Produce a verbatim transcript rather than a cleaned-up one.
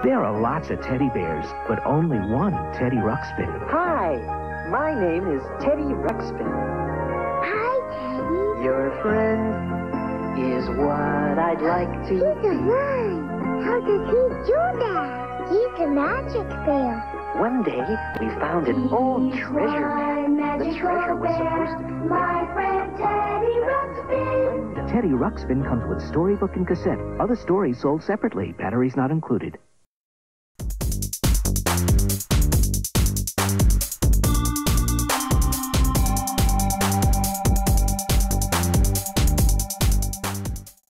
There are lots of teddy bears, but only one Teddy Ruxpin. Hi, my name is Teddy Ruxpin. Hi, Teddy. Your friend is what I'd like to He's be. alive. How does he do that? He's a magic bear. One day, we found an old treasure map. The treasure was supposed to be my friend Teddy Ruxpin. Teddy Ruxpin comes with storybook and cassette. Other stories sold separately. Batteries not included.